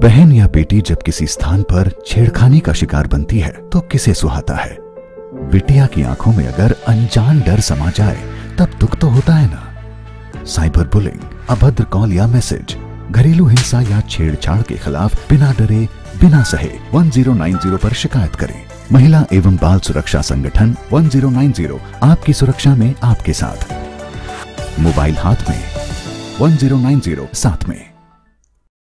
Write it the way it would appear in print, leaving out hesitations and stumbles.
बहन या बेटी जब किसी स्थान पर छेड़खानी का शिकार बनती है तो किसे सुहाता है? बिटिया की आंखों में अगर अनजान डर समा जाए तब दुख तो होता है ना। साइबर बुलिंग, अभद्र कॉल या मैसेज, घरेलू हिंसा या छेड़छाड़ के खिलाफ बिना डरे बिना सहे 1090 पर शिकायत करें। महिला एवं बाल सुरक्षा संगठन 1090 आपकी सुरक्षा में आपके साथ। मोबाइल हाथ में, 1090 साथ में।